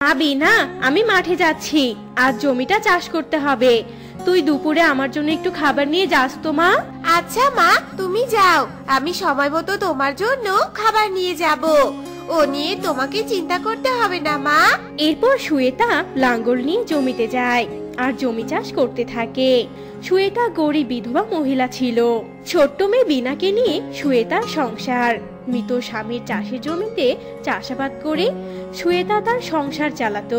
আবি না, আমি মাঠে যাচ্ছি, আজ জমিটা চাষ করতে হবে। তুই দুপুরে আমার জন্য একটু খাবার নিয়ে যাস তো মা। আচ্ছা মা, তুমি যাও, আমি সময় মতো তোমার জন্য খাবার নিয়ে যাব। ও নিয়ে তোমাকে চিন্তা করতে হবে না মা। এরপর শ্বেতা লাঙ্গল নিয়ে জমিতে যায় আর জমি চাষ করতে থাকে। শ্বেতা গরিব বিধবা মহিলা ছিল। ছোট্ট মেয়ে বিনাকে নিয়ে শ্বেতার সংসার। মৃত স্বামীর চাষের জমিতে চাষাবাদ করে শ্বেতা তার সংসার চালাতো।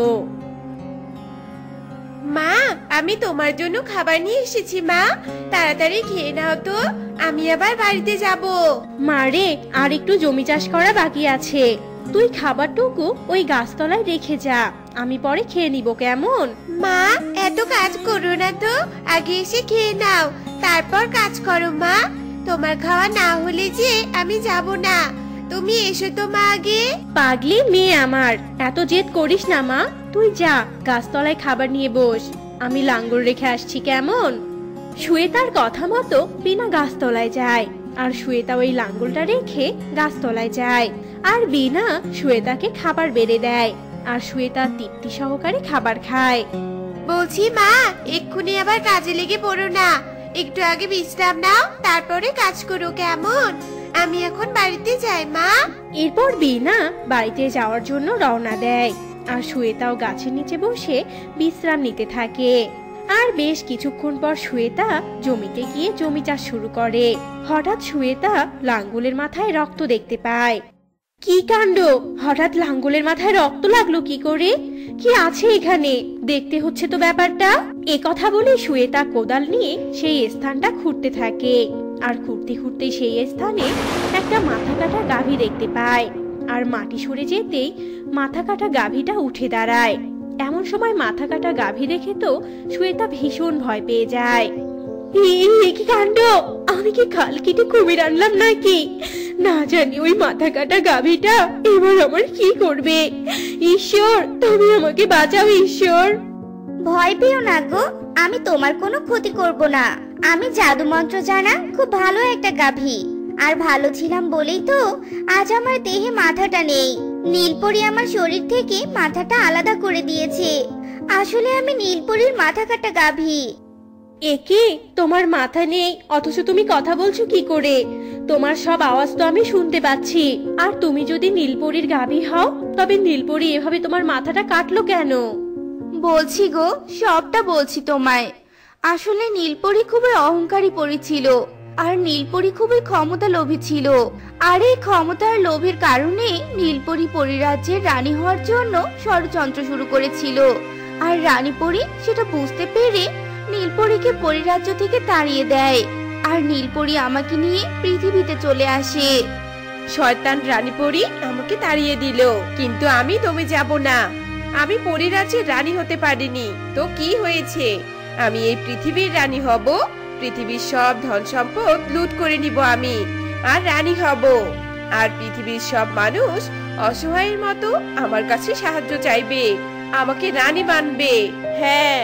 মা, আমি তোমার জন্য খাবার নিয়ে এসেছি মা, তাড়াতাড়ি খেয়ে নাও তো, আমি আবার বাড়িতে যাব। মারে, আর একটু জমি চাষ করা বাকি আছে, তুই খাবারটুকু ওই গাছতলায় রেখে যা, আমি পরে খেয়ে নিব কেমন? মা, এত কাজ করো না তো, আগে এসে খেয়ে নাও, তারপর কাজ করো মা। তোমার খাওয়া না হলে যে আমি যাব না, তুমি এসো তো মা আগে। পাগলি মেয়ে আমার, এত জেদ করিস না মা, তুই যা গাছতলায় খাবার নিয়ে বস, আমি লাঙ্গল রেখে আসছি কেমন? শ্বেতার কথা মতো বিনা গাছতলায় যায় আর শ্বেতা ওই লাঙ্গলটা রেখে গাছতলায় যায় আর বিনা শ্বেতাকে খাবার বেড়ে দেয় আর শ্বেতা তৃপ্তি সহকারে খাবার খায়। বলছি মা, এক্ষুনি আবার কাজে লেগে পড়ো না, একটু আগে বিশ্রাম নাও, তারপরে কাজ করো কেমন? আমি এখন বাড়িতে যাই মা। এরপর বিনা বাড়িতে যাওয়ার জন্য রওনা দেয় আর শ্বেতাও গাছের নিচে বসে বিশ্রাম নিতে থাকে। আর বেশ কিছুক্ষণ পর শ্বেতা জমিতে গিয়ে জমি চাষ শুরু করে। হঠাৎ শ্বেতা লাঙ্গলের মাথায় রক্ত দেখতে পায়। কি কাণ্ড, হঠাৎ লাঙ্গলের মাথায় রক্ত লাগলো কি করে? কি আছে এখানে, দেখতে হচ্ছে তো ব্যাপারটা। এ কথা বলে শ্বেতা কোদাল নিয়ে সেই স্থানটা খুঁড়তে থাকে আর খুঁড়তে খুঁড়তে সেই স্থানে একটা মাথা কাটা গাভী দেখতে পায়। আর মাটি সরে যেতেই মাথা কাটা গাভীটা উঠে দাঁড়ায়। এমন সময় মাথা কাটা গাভী দেখে তো শ্বেতা ভীষণ ভয় পেয়ে যায়। কি কাণ্ড, আমি কি খাল কেটে কুমির আনলাম নাকি? না জানি ওই মাথা কাটা গাভীটা এবার আমার কি করবে। ঈশ্বর, তুমি আমাকে বাঁচাও ঈশ্বর। ভয় পেও না গো, আমি তোমার কোনো ক্ষতি করব না। আমি জাদু মন্ত্র জানা খুব ভালো একটা গাভী, আর ভালো ছিলাম বলেই তো আজ আমার দেহে মাথাটা নেই। নীলপরি আমার শরীর থেকে মাথাটা আলাদা করে দিয়েছে। আসলে আমি নীলপরির মাথা কাটা গাভী। একে, তোমার মাথা নেই অথচ তুমি কথা বলছো কি করে? তোমার সব আওয়াজ তো আমি শুনতে পাচ্ছি। আর তুমি যদি নীলপরীর গাভী হও, তবে নীলপরি এভাবে তোমার মাথাটা কাটলো কেন? বলছি গো, সবটা বলছি তোমায়। আসলে নীলপরি খুবই অহংকারী পরী ছিল, আর নীলপরি খুবই ক্ষমতা লোভী ছিল। আর এই ক্ষমতার লোভের কারণে নীলপরি পরিরাজ্যের রানী হওয়ার জন্য ষড়যন্ত্র শুরু করেছিল। আর রানী পরী সেটা বুঝতে পেরে নীলপরীকে পরিরাজ্য থেকে তাড়িয়ে দেয়। আর নীলপরি আমাকে নিয়ে পৃথিবীতে চলে আসে। শয়তান রানী পরী আমাকে তাড়িয়ে দিল, কিন্তু আমি দমে যাব না। আমি পরিরাজ্যের রানী হতে পারিনি তো কি হয়েছে, আমি এই পৃথিবীর রানী হব। পৃথিবীর সব ধন সম্পদ লুট করে নিব আমি, আর রানী হব। আর পৃথিবীর সব মানুষ অসহায়ের মতো আমার কাছে সাহায্য চাইবে, আমাকে রানী মানবে। হ্যাঁ।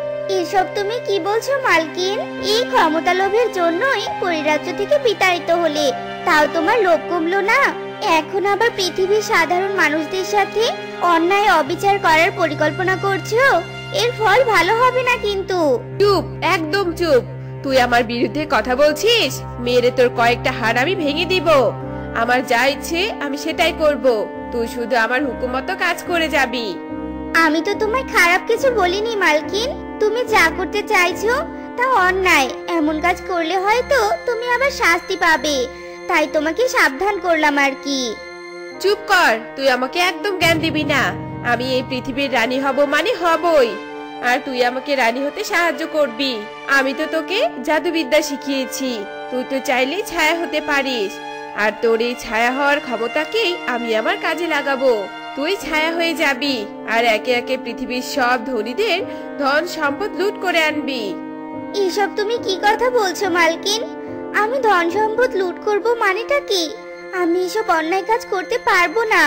এসব তুমি কি বলছো মালকিন? এই ক্ষমতা লোভের জন্যই পরিরাজ্য থেকে বিতাড়িত হলে, তাও তোমার লোভ কমলো না? এখন আবার পৃথিবীর সাধারণ মানুষদের সাথে অন্যায় অবিচার করার পরিকল্পনা করছো। এর ফল ভালো হবে না কিন্তু। চুপ, একদম চুপ। তুই আমার বিরুদ্ধে কথা বলছিস? মেরে তোর কয়েকটা হাড় আমি ভেঙে দিব। আমার যা ইচ্ছে আমি সেটাই করব, তুই শুধু আমার হুকুম মতো কাজ করে যাবি। আমি তো তোমায় খারাপ কিছু বলিনি মালকিন, তুমি যা করতে চাইছো তা অন্যায়। এমন কাজ করলে হয়তো তুমি আবার শাস্তি পাবে, তাই তোমাকে সাবধান করলাম আর কি। চুপ কর, তুই আমাকে একদম জ্ঞান দিবি না। আমি এই পৃথিবীর রানী হব মানে হবই, আর তুই আমাকে রানী হতে সাহায্য করবি। আমি তো তোকে জাদুবিদ্যা শিখিয়েছি, তুই তো চাইলেই ছায়া হতে পারিস। আর তোর এই ছায়া হওয়ার ক্ষমতাকেই আমি আমার কাজে লাগাবো। তুই ছায়া হয়ে যাবি আর একে একে পৃথিবীর সব ধনীদের ধন সম্পদ লুট করে আনবি। এসব তুমি কি কথা বলছো মালকিন? আমি ধন সম্পদ লুট করব মানেটা কি? আমি এসব অন্যায় কাজ করতে পারবো না।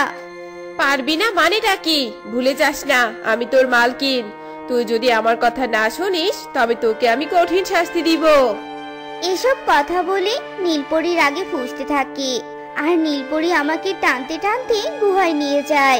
পারবি না মানেটা কি? ভুলে যাস না আমি তোর মালকিন। তুই যদি আমার কথা না শুনিস তবে তোকে আমি কঠিন শাস্তি দিব। এসব কথা বলে নীলপরি রাগে ফুঁসতে থাকে, আর নীলপরি আমাকে টানতে টানতে গুহায় নিয়ে যায়।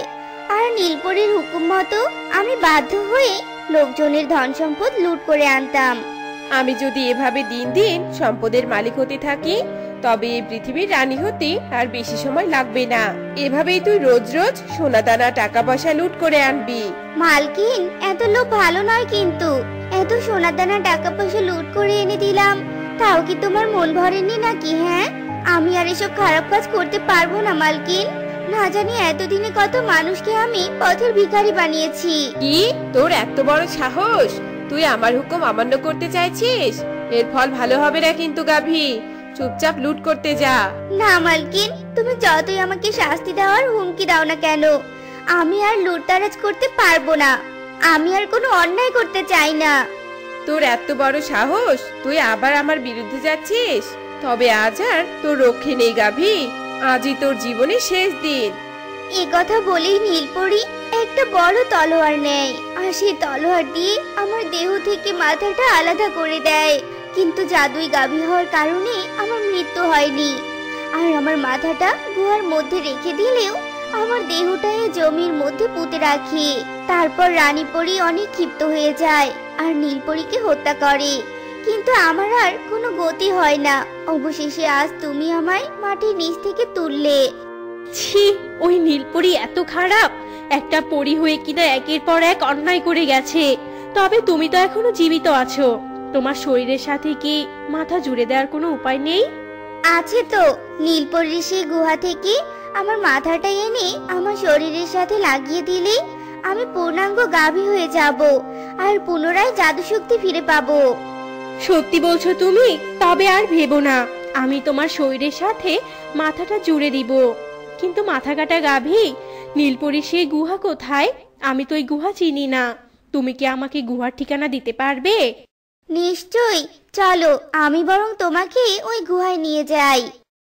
আর নীলপরির হুকুম মতো আমি বাধ্য হয়ে লোকজনের ধন সম্পদ লুট করে আনতাম। আমি যদি এভাবে দিন দিন সম্পদের মালিক হতে থাকি তবে এই পৃথিবীর রানী হতে আর বেশি সময় লাগবে না। এভাবেই তুই রোজ রোজ সোনা দানা টাকা পয়সা লুট করে আনবি। মালকিন, এত লোক ভালো নয় কিন্তু। এত সোনা দানা টাকা পয়সা লুট করে এনে দিলাম, তাও কি তোমার মন ভরেনি নাকি? হ্যাঁ, আমি আর এসব খারাপ কাজ করতে পারবো না মালকিন। না জানি এতদিনে কত মানুষকে আমি পথের ভিখারি বানিয়েছি। কি তোর এত বড় সাহস? তুই আমার হুকুম অমান্য করতে চাইছিস? এর ফল ভালো হবে না কিন্তু গাভী। চুপচাপ লুট করতে যা। না মালকিন, তুমি যতই আমাকে শাস্তি দেওয়ার হুমকি দাও না কেন, আমি আর লুটতারাজ করতে পারবো না। আমি আর কোনো অন্যায় করতে চাই না। তোর এত বড় সাহস, তুই আবার আমার বিরুদ্ধে যাচ্ছিস? তবে আজ আর তোর রক্ষে নেই গাভী। আজই তোর জীবনের শেষ দিন। এই কথা বলেই নীলপরি একটা বড় তলোয়ার নেয়, আর সেই তলোয়ার দিয়ে আমার দেহ থেকে মাথাটা আলাদা করে দেয়। কিন্তু জাদুই গাভী হওয়ার কারণে আমার মৃত্যু হয়নি। আর আমার মাথাটা গুহার মধ্যে রেখে দিলেও আমার দেহটা এই জমির মধ্যে পুঁতে রাখে। তারপর রানীপরি অনেক ক্ষিপ্ত হয়ে যায় আর নীলপরীকে হত্যা করে। কিন্তু আমার আর কোনো গতি হয় না। অবশেষে আজ তুমি আমায় মাটির নিচ থেকে তুললে। ছি, ওই নীলপরি এত খারাপ! একটা পরী হয়ে কিনা একের পর এক অন্যায় করে গেছে। তবে তুমি তো এখনো জীবিত আছো, তোমার শরীরের সাথে কি মাথা জুড়ে দেওয়ার কোনো উপায় নেই? আছে তো। নীলপরির সেই গুহা থেকে আমার মাথাটা এনে আমার শরীরের সাথে লাগিয়ে দিলেই আমি পূর্ণাঙ্গ গাভী হয়ে যাব আর পুনরায় জাদু শক্তি ফিরে পাবো। সত্যি বলছো তুমি? তবে আর ভেবো না, আমি তোমার শরীরের সাথে মাথাটা জুড়ে দিব। কিন্তু মাথা কাটা গাভী, নীলপরি সেই গুহা কোথায়? আমি তো ওই গুহা চিনি না। তুমি কি আমাকে গুহার ঠিকানা দিতে পারবে? নিশ্চয়ই, চলো আমি বরং তোমাকে ওই গুহায় নিয়ে যাই।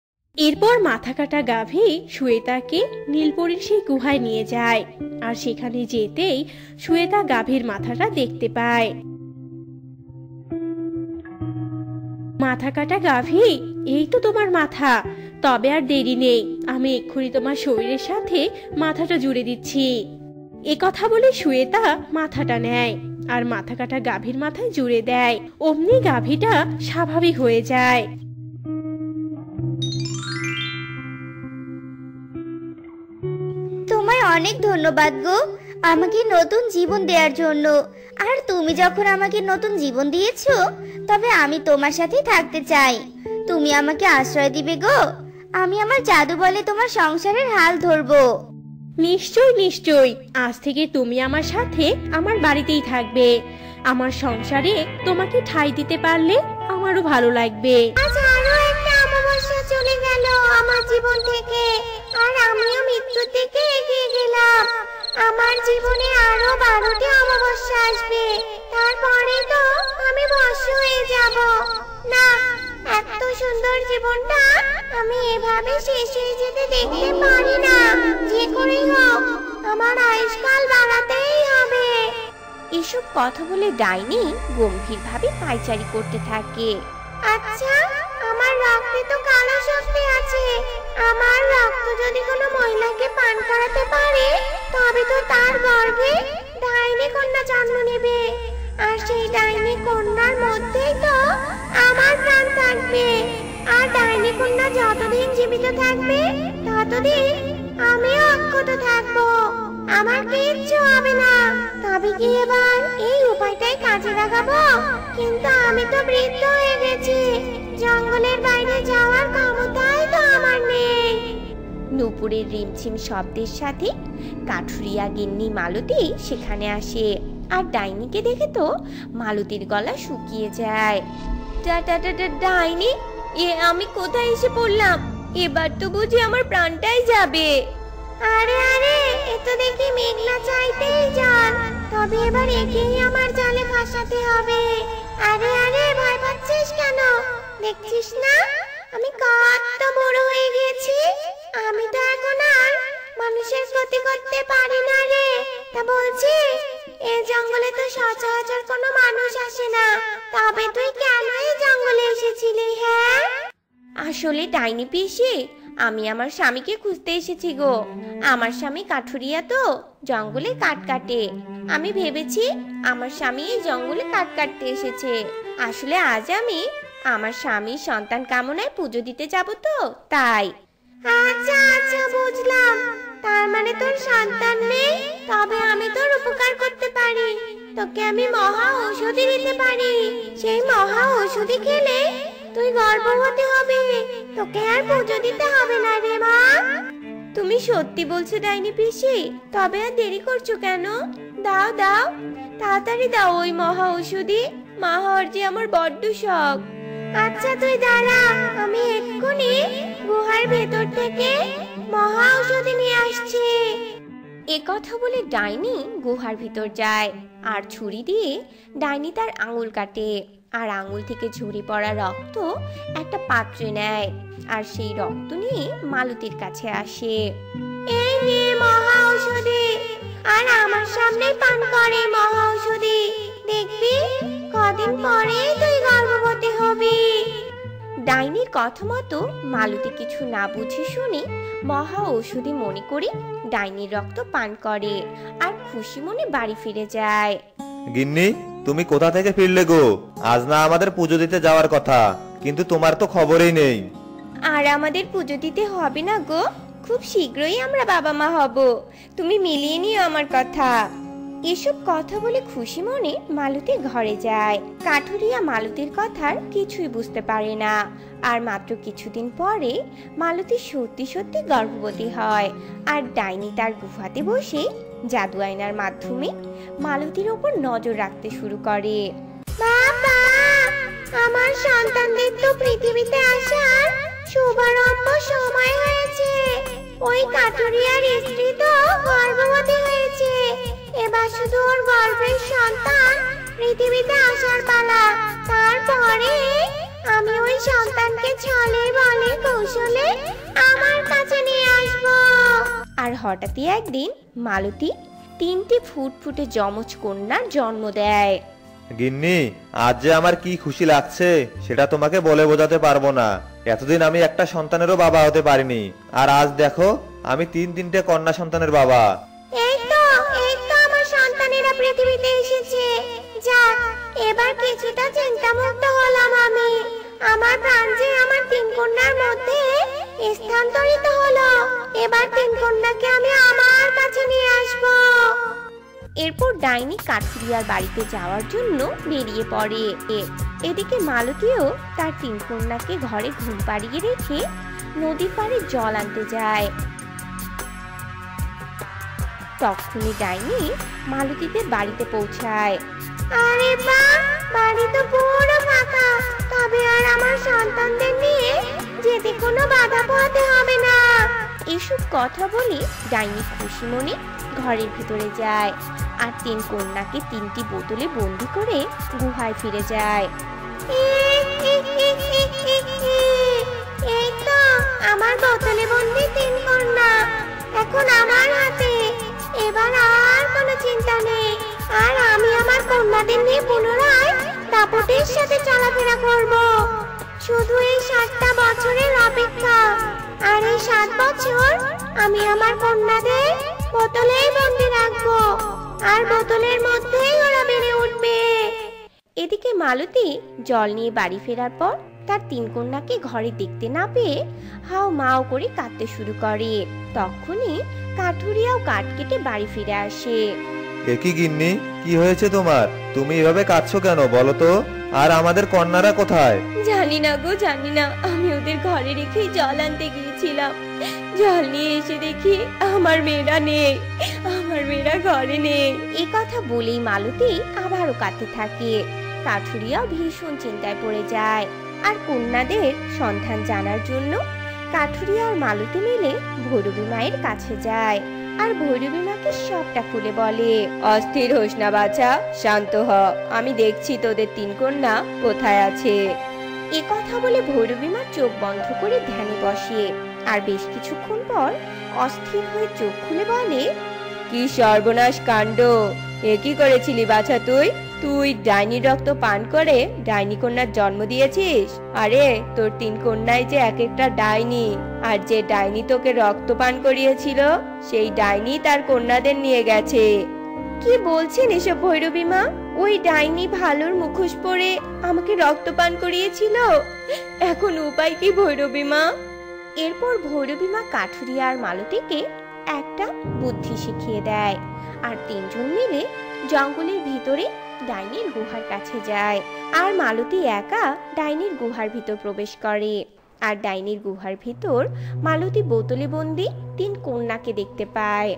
এরপর মাথা কাটা গাভী শ্বেতাকে নীলপরির সেই গুহায় নিয়ে যায়। আর সেখানে যেতেই শ্বেতা গাভীর মাথাটা দেখতে পায়। মাথা কাটা গাভী, এই তো তোমার মাথা। তবে আর দেরি নেই, আমি এক্ষুনি তোমার শরীরের সাথে মাথাটা জুড়ে দিচ্ছি। এ কথা বলে শ্বেতা মাথাটা নেয় আর মাথা কাটা গাভীর মাথায় জুড়ে দেয়। অমনি গাভীটা স্বাভাবিক হয়ে যায়। তোমায় অনেক ধন্যবাদ গো, আমাকে নতুন জীবন দেওয়ার জন্য। আর তুমি যখন আমাকে নতুন জীবন দিয়েছো, তবে আমি তোমার সাথে থাকতে চাই। তুমি আমাকে আশ্রয় দিবে গো? আমি আমার জাদু বলে তোমার সংসারের হাল ধরবো। নিশ্চয় নিশ্চয়, আজ থেকে তুমি আমার সাথে আমার বাড়িতেই থাকবে। আমার সংসারে তোমাকে ঠাঁই দিতে পারলে আমারও ভালো লাগবে। আজ আরো একটা অমাবস্যা চলে গেল আমার জীবন থেকে, আর আমিও মৃত্যু থেকে এগিয়ে গেলাম। আমার জীবনে আরো 12টি অমাবস্যা আসবে, তারপরে তো আমি ভস্ম হয়ে যাব। না, এত সুন্দর জীবনটা আমি এভাবে শেষ হয়ে যেতে দেখতে পারি না। যে করেই হোক আমার আয়ুষ্কাল বাড়াতেই হবে। এসব কথা বলে ডাইনি গম্ভীরভাবে পায়চারি করতে থাকে। আচ্ছা, আমার রক্তে তো কালো শক্তি আছে। আমার রক্ত যদি কোনো মহিলাকে পান করাতে পারে, তবে তো তার গর্ভে ডাইনি কন্যা জন্ম নেবে। আর সেই ডাইনি কন্যার মধ্যেই তো আমার প্রাণ থাকবে। আর ডাইনি কন্যা যতদিন জীবিত থাকবে, ততদিন আমিও অক্ষত থাকবো। আমার কিচ্ছু হবে না। তবে কি এবার এই উপায়টাই কাজে লাগাবো? কিন্তু আমি তো বৃদ্ধ হয়ে গেছি, জঙ্গলের বাইরে যাওয়ার ক্ষমতাই তো আমার নেই। নুপুরের রিমঝিম শব্দের সাথে কাঠুরিয়া গিন্নি মালতী সেখানে আসে। আর ডাইনিকে দেখে তো মালতীর গলা শুকিয়ে যায়। ডাইনি, আমি কোথায় এসে পড়লাম? এবার তো বুঝি আমার প্রাণটাই যাবে। আরে আরে, এ তো দেখি মেঘনা চাইতেই জল। তবে এবার একেই আমার জালে ফাঁসাতে হবে। আরে আরে, ভয় পাচ্ছিস কেন? দেখছিস না আমি কত বড় হয়ে গেছি? আমি তো এখন আর মানুষের ক্ষতি করতে পারি না রে। তা বলছি, এই জঙ্গলে তো সচরাচর কোনো মানুষ আসে না, তবে তুই কেন এই জঙ্গলে এসেছিলি? হ্যাঁ, আসলে ডাইনি পিসি, আমি আমার স্বামীকে খুঁজতে এসেছি গো। আমার স্বামী কাঠুরিয়া তো জঙ্গলে কাঠ কাটে। আমি ভেবেছি আমার স্বামী এই জঙ্গলে কাঠ কাটতে এসেছে। আসলে আজ আমি আমার স্বামীর সন্তান কামনায় পুজো দিতে যাব তো তাই। আচ্ছা আচ্ছা বুঝলাম, তার মানে তোর সন্তান নেই, তবে আমি তোর উপকার করতে পারি। তোকে আমি মহা ঔষধি দিতে পারি। সেই মহা ঔষধি খেলে তুই গর্ভবতী হবি, তোকে আর পুজো দিতে হবে না রে মা। তুমি সত্যি বলছো ডাইনি পিসি? তবে আর দেরি করছো কেন? দাও দাও, তাড়াতাড়ি দাও ওই মহা ঔষধি। মা হওয়ার যে আমার বড্ড শখ। আচ্ছা তুই দাঁড়া, আমি এক্ষুনি গুহার ভেতর থেকে মহা ঔষধি নিয়ে আসছি। এ কথা বলে ডাইনি গুহার ভিতর যায় আর ছুরি দিয়ে ডাইনি তার আঙুল কাটে। আর আঙুল থেকে ঝরে পড়া রক্ত একটা পাত্রে নেয় আর সেই রক্ত নিয়ে মালতীর কাছে আসে। এই নে মহা ঔষধি, আর আমার সামনে পান করে মহা ঔষধি। দেখবি কদিন পরে তুই গর্ভবতী হবি। ডাইনির কথা মতো মালতী কিছু না বুঝে শুনে মহা ঔষধি মনে করে ডাইনির রক্ত পান করে আর খুশি মনে বাড়ি ফিরে যায়। গিন্নি, তুমি কোথা থেকে ফিরলে গো? আজ না আমাদের পুজো দিতে যাওয়ার কথা, কিন্তু তোমার তো খবরই নেই। আর আমাদের পুজো দিতে হবে না গো, খুব শীঘ্রই আমরা বাবা মা হব। তুমি মিলিয়ে নিও আমার কথা। এসব কথা বলে খুশি মনে মালতী ঘরে যায়। কাঠুরিয়া মালতীর কথার কিছুই বুঝতে পারে না। আর মাত্র কিছুদিন পরে মালতী সত্যি সত্যি গর্ভবতী হয়। আর ডাইনি তার গুহাতে বসে জাদু আয়নার মাধ্যমে মালতীর ওপর নজর রাখতে শুরু করে। বাবা, আমার সন্তানদের তো পৃথিবীতে আসার শুভারম্ভ সময় হয়েছে। ওই কাঠুরিয়ার স্ত্রী তো গর্ভবতী হয়েছে। এবার শুধু ওর গর্ভের সন্তান পৃথিবীতে আসার পালা। তারপরে আমি ওই সন্তানকে ছলে বলে কৌশলে আমার কাছে নিয়ে আসবো। আর হঠাৎই একদিন মালতী 3টি ফুটফুটে যমজ কন্যার জন্ম দেয়। গিন্নি, আজ যে আমার কি খুশি লাগছে সেটা তোমাকে বলে বোঝাতে পারবো না। এতদিন আমি একটা সন্তানেরও বাবা হতে পারিনি, আর আজ দেখো আমি 3টে কন্যা সন্তানের বাবা। এই তো আমার সন্তানেরা পৃথিবীতে এসেছে। যাক, এবার কিছুটা চিন্তামুক্ত হলাম আমি। আমার প্রাণ যে আমার 3 কন্যার মধ্যে স্থানান্তরিত হলো। এবার 3 কন্যাকে আমি আমার কাছে নিয়ে আসবো। এরপর ডাইনি কাঠুরিয়ার বাড়িতে যাওয়ার জন্য বেরিয়ে পড়ে। এদিকে মালতীও তার 3 কন্যাকে ঘরে ঘুম পাড়িয়ে রেখে নদীর পাড়ে জল আনতে যায়। তখনই ডাইনি মালতীদের বাড়িতে পৌঁছায়। আরে বাহ, বাড়ি তো পুরো ফাঁকা। তবে আর আমার সন্তানদের নিয়ে যেতে কোনো বাধা পোহাতে হবে না। এসব কথা বলে ডাইনি খুশি মনে ঘরের ভিতরে যায় আর 3 কন্যাকে 3টি বোতলে বন্দি করে গুহায় ফিরে যায়। এই তো আমার বোতলে বন্দি 3 কন্যা এখন আমার হাতে। এবার আর কোনো চিন্তা নেই। আর আমি আমার কন্যাদের নিয়ে পুনরায় দাপটের সাথে চলাফেরা করব। শুধু এই 7টা বছরের অপেক্ষা। আর এই 7 বছর আমি আমার কন্যাদের বোতলেই বন্দি রাখবো। আর বোতলের মধ্যেই ওরা বেড়ে উঠবে। এদিকে মালতী জল নিয়ে বাড়ি ফেরার পর তার 3 কন্যাকে ঘরে দেখতে না পেয়ে হাও মাও করে কাঁদতে শুরু করে। তখনই কাঠুরিয়াও কাঠ কেটে বাড়ি ফিরে আসে। একই গিন্নি, কি হয়েছে তোমার? তুমি এভাবে কাঁদছো কেন বলো তো? আর আমাদের কন্যারা কোথায়? জানি না গো, জানি না। আমি ওদের ঘরে রেখে জল আনতে গিয়েছিলাম। জল নিয়ে এসে দেখি আমার মেয়েরা নেই, আমার মেয়েরা ঘরে নেই। এই কথা বলেই মালতী আবারও কাঁদতে থাকে। কাঠুরিয়াও ভীষণ চিন্তায় পড়ে যায়। আর কন্যাদের সন্ধান জানার জন্য কাঠুরিয়া আর মালতী মিলে ভৈরবী মায়ের কাছে যায় আর ভৈরবী মাকে সবটা খুলে বলে। অস্থির হোস না বাছা, শান্ত হ। আমি দেখছি তোদের 3 কন্যা কোথায় আছে। এ কথা বলে ভৈরবী মা চোখ বন্ধ করে ধ্যানে বসে আর বেশ কিছুক্ষণ পর অস্থির হয়ে চোখ খুলে বলে, কি সর্বনাশ কাণ্ড! এ কি করেছিলি বাছা তুই? তুই ডাইনির রক্ত পান করে ডাইনি কন্যার জন্ম দিয়েছিস? আরে তোর 3 কন্যাই যে এক একটা ডাইনি, আর যে ডাইনি তোকে রক্ত পান করিয়েছিল সেই ডাইনি তার কন্যাদের নিয়ে গেছে। কি বলছেন এসব ভৈরবী মা? ওই ডাইনি ভালোর মুখোশ পরে আমাকে রক্তপান করিয়েছিল। এখন উপায় কি ভৈরবী মা? এরপর ভৈরবী মা কাঠুরিয়া আর মালতীকে একটা বুদ্ধি শিখিয়ে দেয়, আর 3 জন মিলে জঙ্গলের ভিতরে ডাইনির গুহার কাছে যায়। আর মালতী একা ডাইনির গুহার ভিতর প্রবেশ করে। আর ডাইনির গুহার ভিতর মালতী বোতলে বন্দি 3 কন্যাকে দেখতে পায়।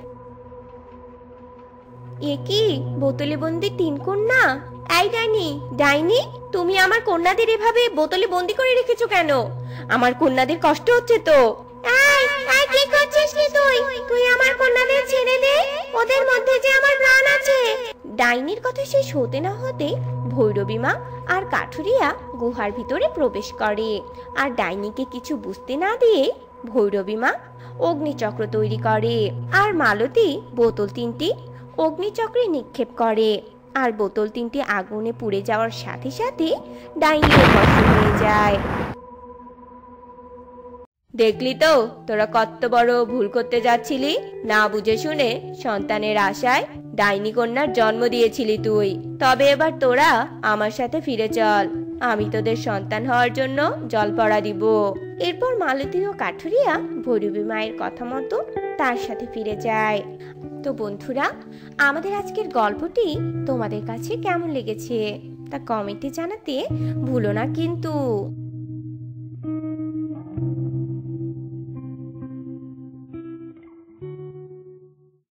এ কি, বোতলে বন্দি 3 কন্যা? এই ডাইনি, তুমি আমার কন্যাদের এভাবে বোতলে বন্দি করে রেখেছো কেন? আমার কন্যাদের কষ্ট হচ্ছে তো। কি করছিস তুই আমার কন্যাদের ছেড়ে দে, ওদের মধ্যে যে আমার প্রাণ আছে। ডাইনির কথা শেষ হতে না হতে ভৈরবী মা আর কাঠুরিয়া গুহার ভিতরে প্রবেশ করে। আর ডাইনিকে কিছু বুঝতে না দিয়ে ভৈরবী মা অগ্নিচক্র তৈরি করে। আর মালতী বোতল 3টি অগ্নিচক্রে নিক্ষেপ করে। আর বোতল 3টি আগুনে পুড়ে যাওয়ার সাথে সাথে ডাইনিও ভস্ম হয়ে যায়। দেখলি তো তোরা কত বড় ভুল করতে যাচ্ছিলি, না বুঝে শুনে সন্তানের আশায় ডাইনি কন্যার জন্ম দিয়েছিলি তুই। তবে এবার তোরা আমার সাথে ফিরে চল, আমি তোদের সন্তান হওয়ার জন্য জল পড়া দিব। এরপর মালতী ও কাঠুরিয়া ভৈরবী মায়ের কথা মতো তার সাথে ফিরে যায়। তো বন্ধুরা, আমাদের আজকের গল্পটি তোমাদের কাছে কেমন লেগেছে তা কমেন্টে জানাতে ভুলো না কিন্তু।